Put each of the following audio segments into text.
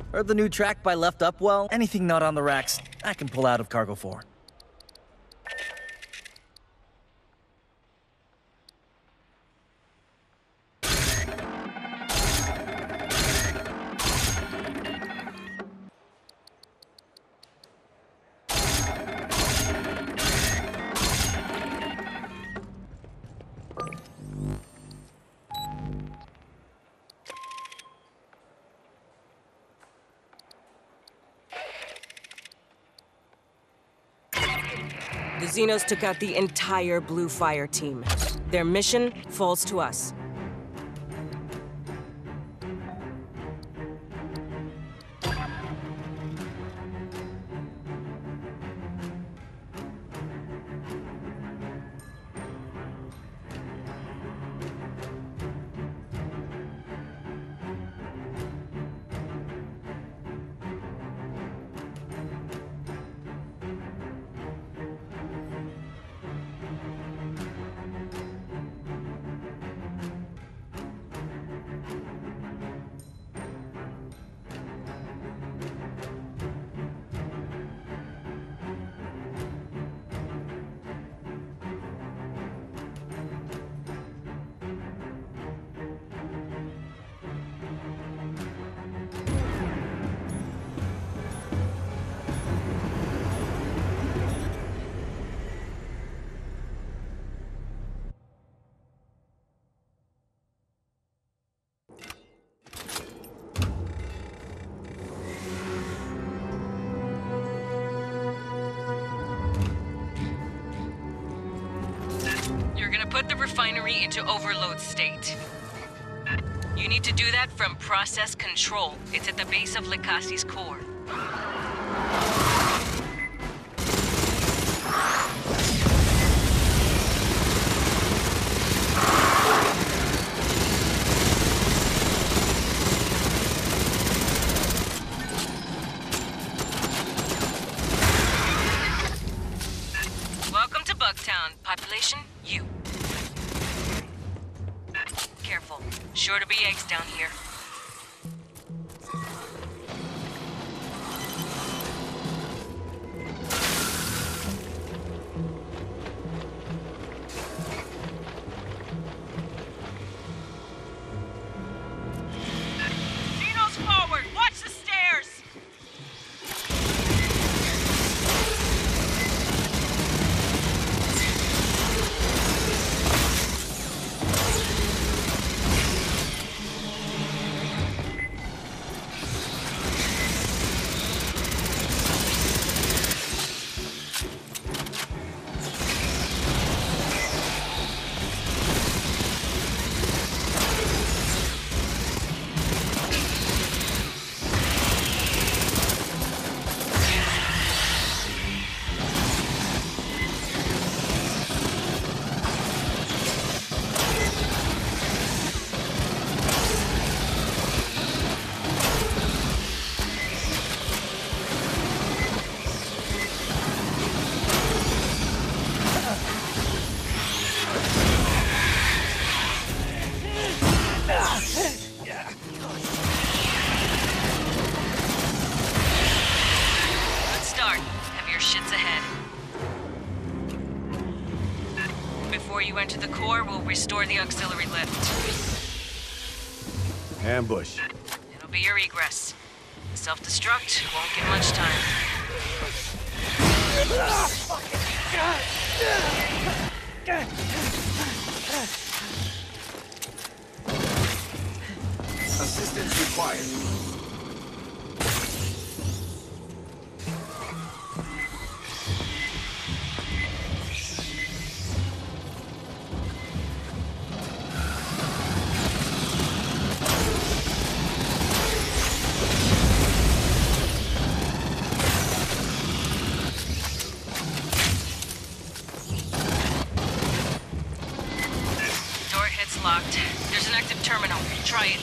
Heard the new track by Left Up Well? Anything not on the racks, I can pull out of cargo for. The Xenos took out the entire Blue Fire team. Their mission falls to us. You're gonna put the refinery into overload state. You need to do that from process control. It's at the base of Likasi's core. Welcome to Bugtown. Population, you. Careful. Sure to be eggs down here. Xenos forward! Watch the stairs! Good start. Heavier shit's ahead. Before you enter the core, we'll restore the auxiliary lift. Ambush. It'll be your egress. Self-destruct won't get much time. Assistance required. It's locked. There's an active terminal. Try it.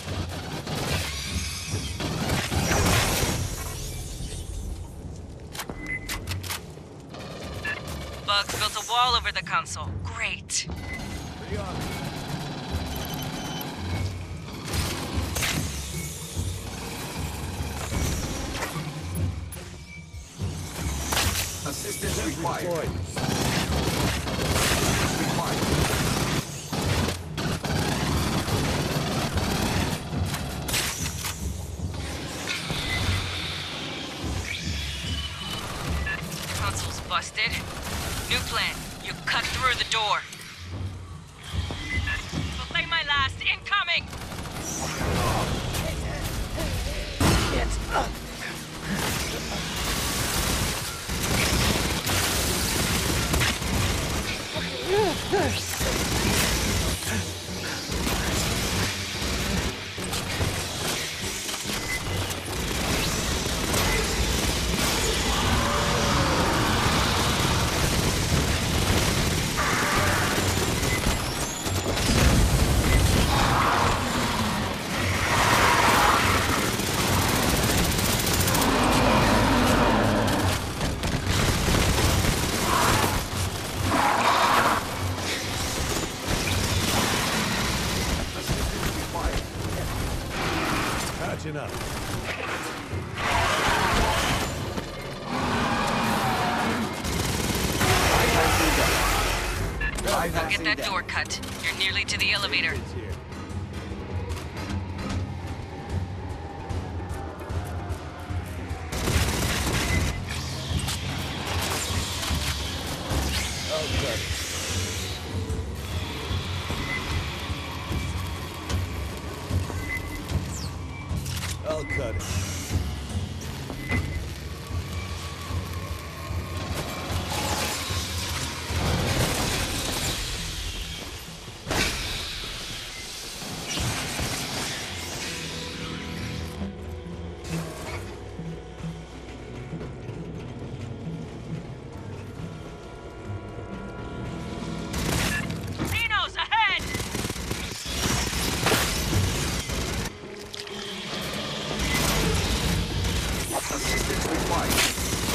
Bugs built a wall over the console. Great. required. Console's busted. New plan. You cut through the door. Play my last. Incoming! Catching up. Go get that door cut. You're nearly to the elevator. It's here. Okay. I'll cut it. Xenos ahead! Assistance required.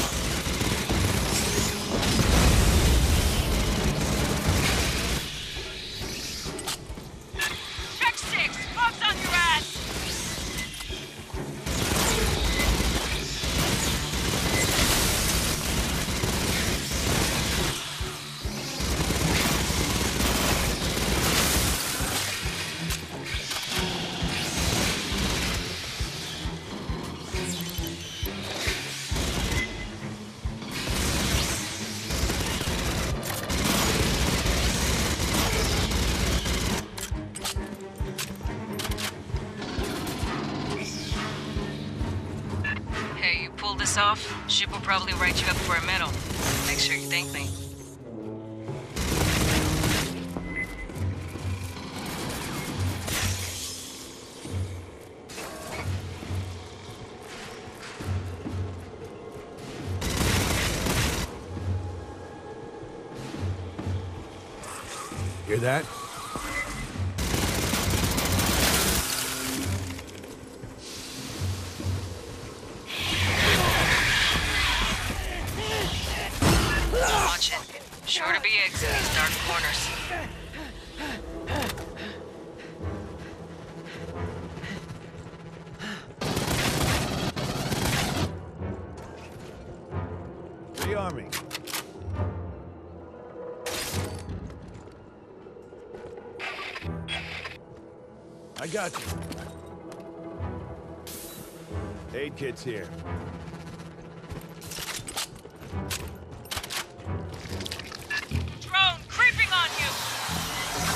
Check 6! Bugs on your ass! Hey, you pull this off, ship will probably write you up for a medal. Make sure you thank me. Hear that? Watch it. Sure to be eggs in these dark corners. Rearming. I got you. Aid kit's here. Drone creeping on you!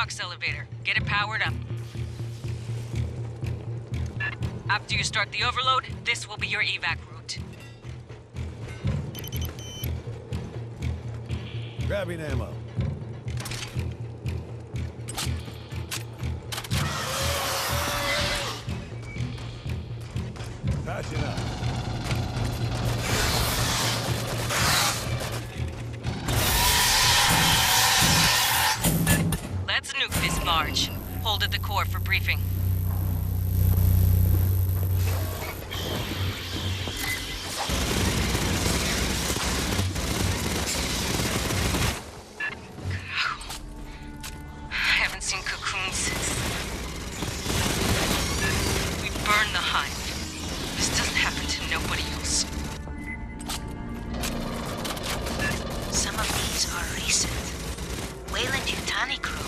box elevator. Get it powered up. After you start the overload, this will be your evac route. Grabbing ammo. Patching up. Let's nuke this barge. Hold at the core for briefing. I haven't seen cocoons since... We burned the hive. This doesn't happen to nobody else. Some of these are recent. Weyland-Yutani crew.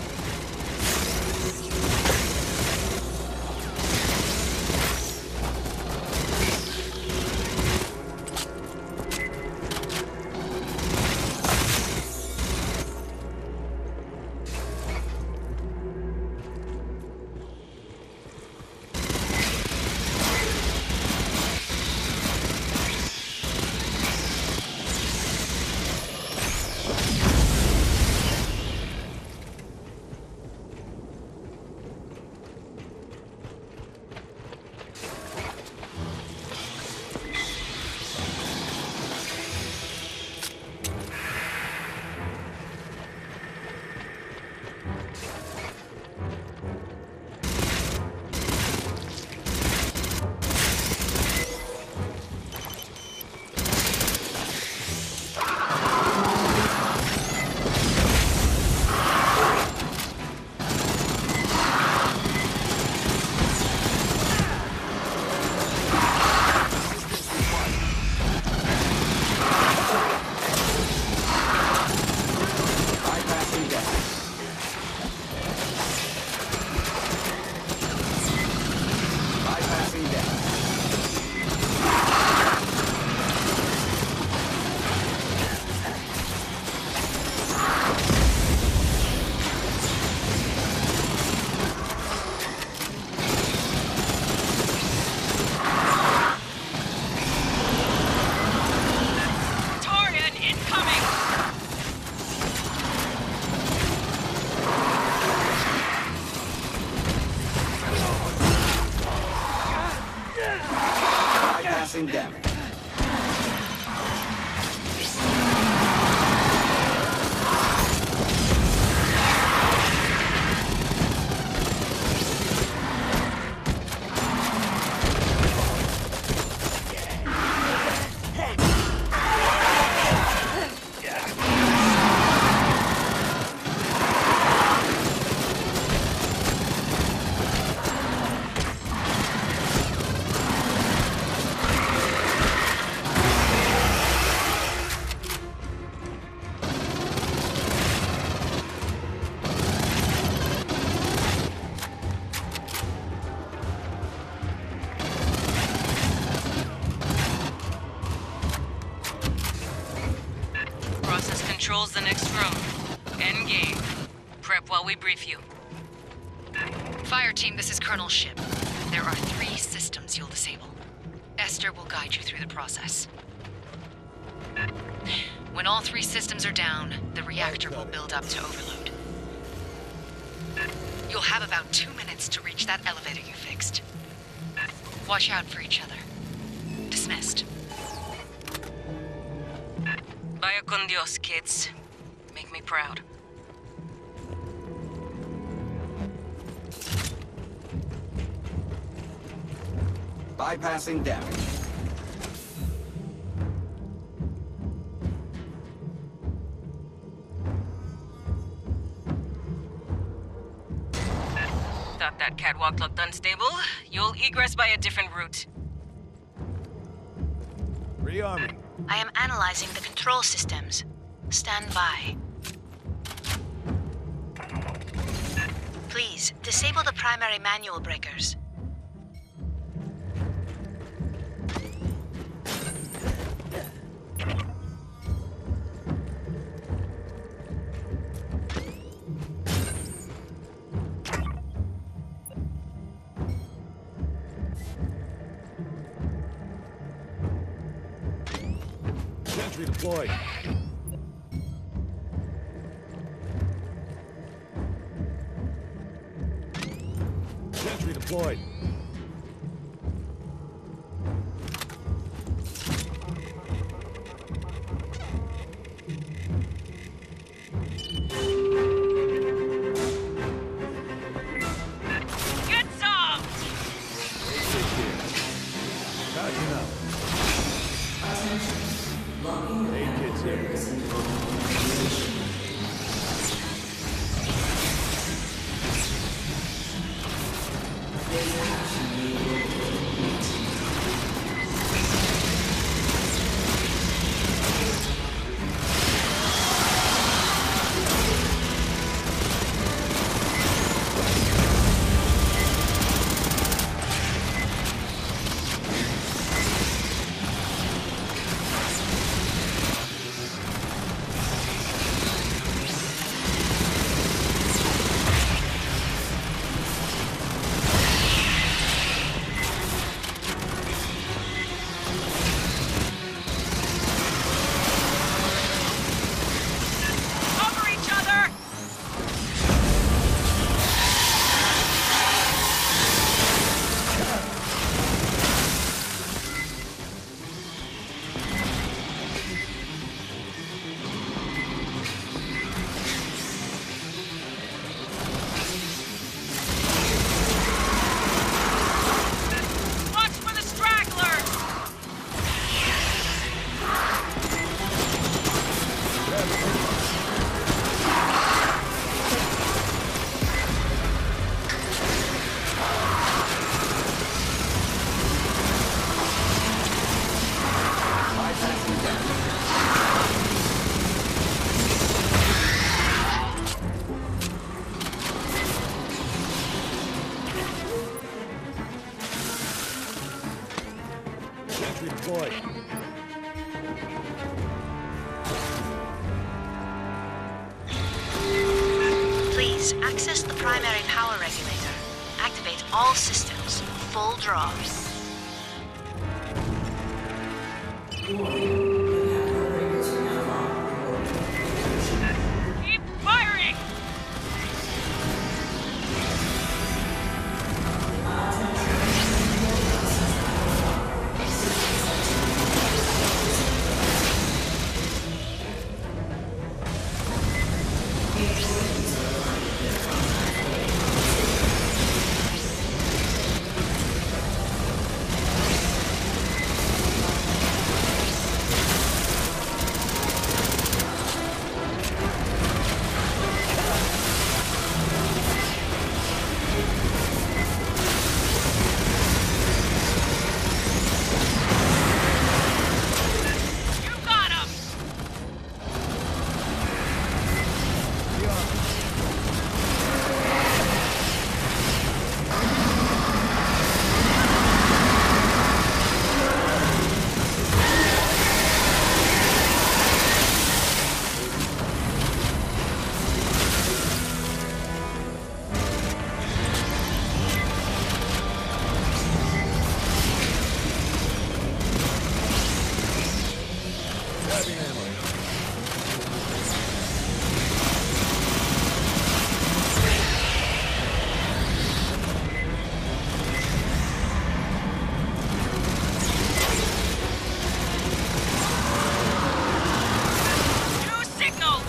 Damage. Controls the next room. Endgame. Prep while we brief you. Fireteam, this is Colonel Ship. There are 3 systems you'll disable. Esther will guide you through the process. When all 3 systems are down, the reactor will build up to overload. You'll have about 2 minutes to reach that elevator you fixed. Watch out for each other. Dismissed. Vaya con Dios, kids. Make me proud. Bypassing damage. Thought that catwalk looked unstable. You'll egress by a different route. Rearming. I am analyzing the control systems. Stand by. Please, disable the primary manual breakers. Sentry deployed. Sentry deployed. Get some! Catching up. Hey, kids here. Cover each other! Watch for the stragglers! Bypassing damage. Sentry deployed. Please access the primary power regulator. Activate all systems. Full draw. Keep firing! You got him! Grabbing ammo. New signal!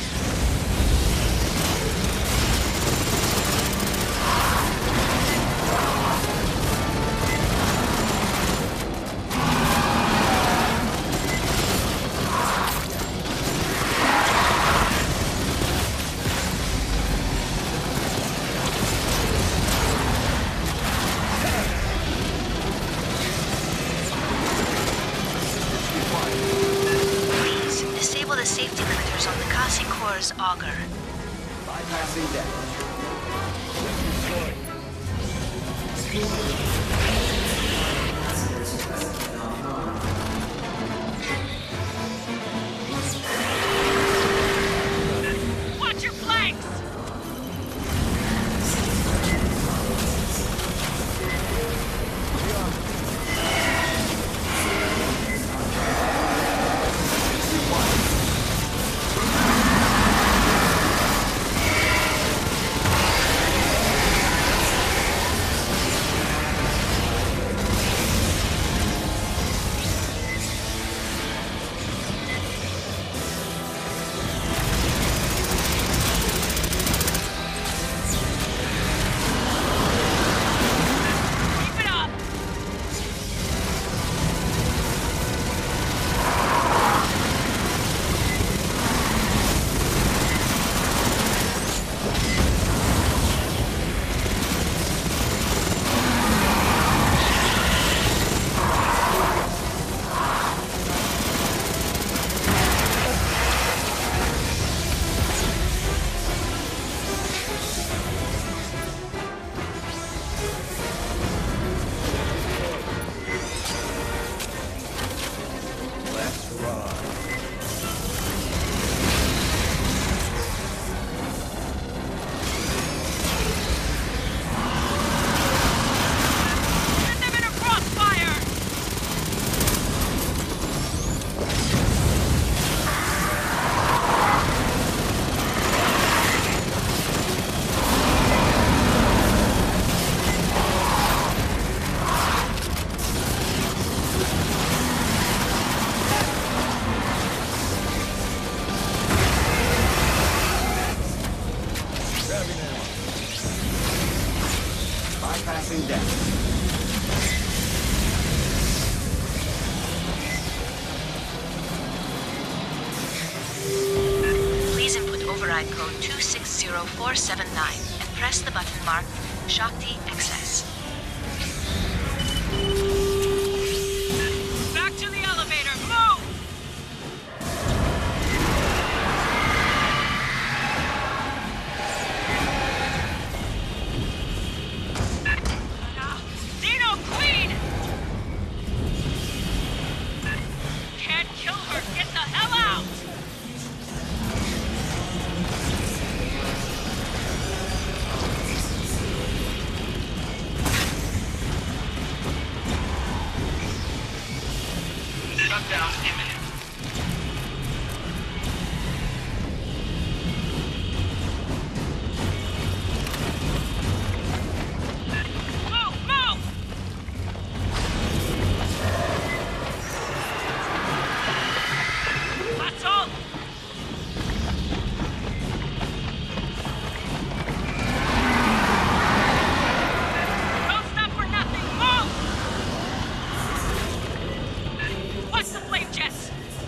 Please disable the safety limiters on the Kasi Core's auger. Bypassing damage. Watch your flanks! Get them in a crossfire! Bypassing deck. Please input override code 260479 and press the button marked Shakti Access. Back to the elevator, move! Xeno Queen! Can't kill her, get the hell out! Shutdown imminent. Move, move! That's all! Don't stop for nothing, move! Watch the flame jets!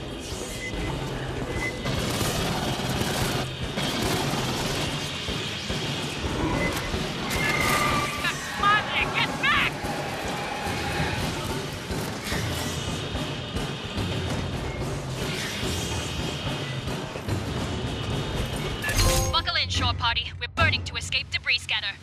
That's madre, get back! Buckle in, shore party. We're burning to escape debris scatter.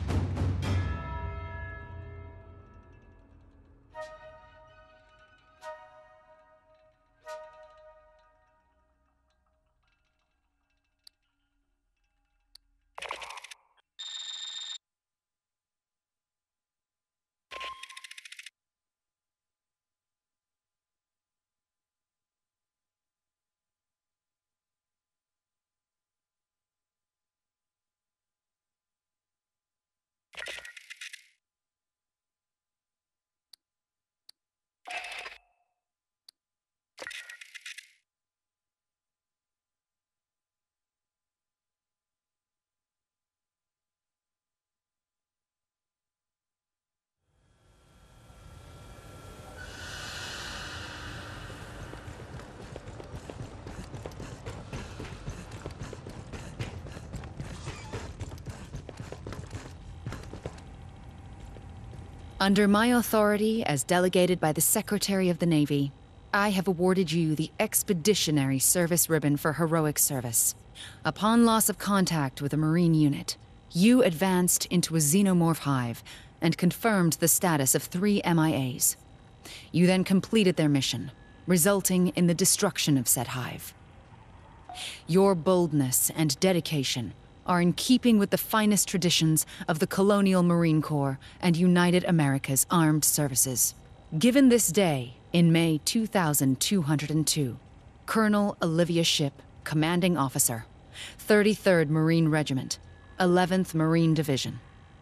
Under my authority as delegated by the Secretary of the Navy, I have awarded you the Expeditionary Service Ribbon for heroic service. Upon loss of contact with a Marine unit, you advanced into a xenomorph hive and confirmed the status of 3 MIAs. You then completed their mission, resulting in the destruction of said hive. Your boldness and dedication are in keeping with the finest traditions of the Colonial Marine Corps and United America's Armed Services. Given this day, in May 2202, Colonel Olivia Shipp, Commanding Officer, 33rd Marine Regiment, 11th Marine Division.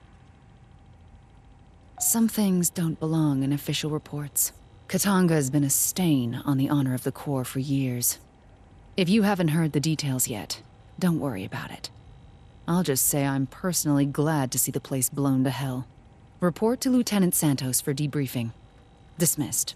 Some things don't belong in official reports. Katanga has been a stain on the honor of the Corps for years. If you haven't heard the details yet, don't worry about it. I'll just say I'm personally glad to see the place blown to hell. Report to Lieutenant Santos for debriefing. Dismissed.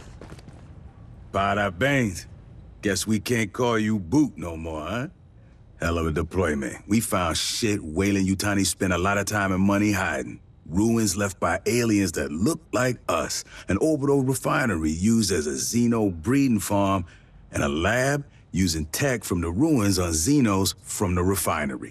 Bada bangs. Guess we can't call you Boot no more, huh? Hell of a deployment. We found shit Weyland-Yutani spent a lot of time and money hiding. Ruins left by aliens that look like us. An orbital refinery used as a Xeno breeding farm. And a lab using tech from the ruins on Xenos from the refinery.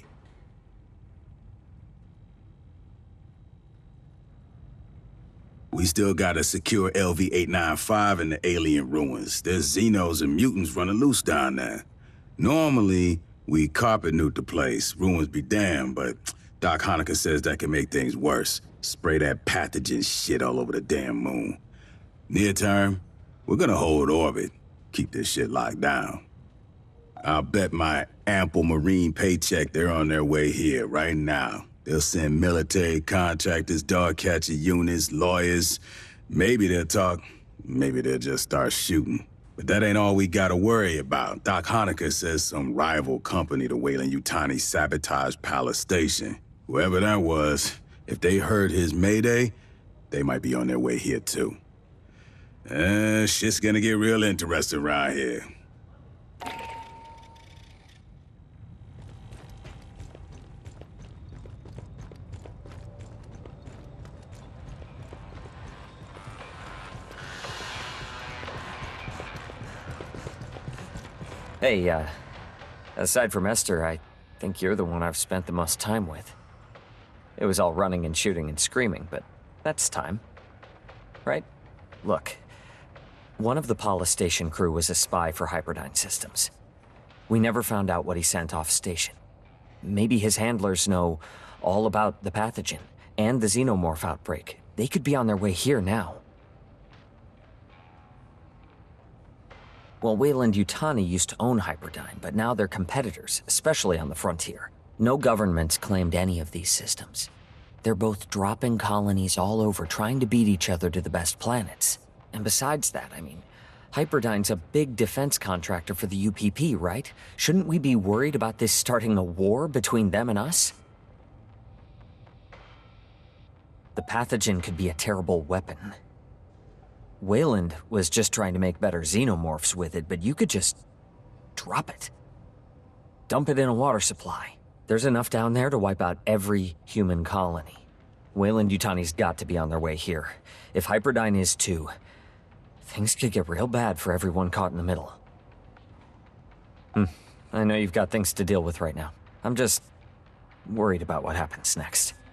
We still gotta secure LV-895 in the alien ruins. There's Xenos and mutants running loose down there. Normally, we carpet nuke the place, ruins be damned, but Doc Hanukkah says that can make things worse. Spray that pathogen shit all over the damn moon. Near term, we're gonna hold orbit, keep this shit locked down. I'll bet my ample Marine paycheck they're on their way here right now. They'll send military contractors, dog catcher units, lawyers. Maybe they'll talk, maybe they'll just start shooting. But that ain't all we gotta worry about. Doc Hanukkah says some rival company to Weyland-Yutani sabotaged Palace Station. Whoever that was, if they heard his mayday, they might be on their way here too. Shit's gonna get real interesting around here. Hey, aside from Esther, I think you're the one I've spent the most time with. It was all running and shooting and screaming, but that's time. Right? Look, one of the Palace Station crew was a spy for Hyperdyne Systems. We never found out what he sent off station. Maybe his handlers know all about the pathogen and the xenomorph outbreak. They could be on their way here now. Well, Weyland-Yutani used to own Hyperdyne, but now they're competitors, especially on the frontier. No government's claimed any of these systems. They're both dropping colonies all over, trying to beat each other to the best planets. And besides that, I mean, Hyperdyne's a big defense contractor for the UPP, right? Shouldn't we be worried about this starting a war between them and us? The pathogen could be a terrible weapon. Weyland was just trying to make better xenomorphs with it, but you could just drop it. Dump it in a water supply. There's enough down there to wipe out every human colony. Weyland-Yutani's got to be on their way here. If Hyperdyne is too, things could get real bad for everyone caught in the middle. I know you've got things to deal with right now. I'm just worried about what happens next.